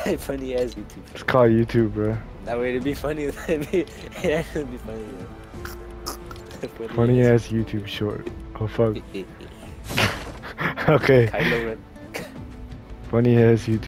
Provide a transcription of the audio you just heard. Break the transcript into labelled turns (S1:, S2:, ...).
S1: Funny ass YouTube.
S2: It's called YouTube, bro.
S1: That way it'd be funny. It'd be funny.
S2: Funny ass YouTube short. Oh fuck. Okay.
S1: Kylo Ren.
S2: Funny ass YouTube.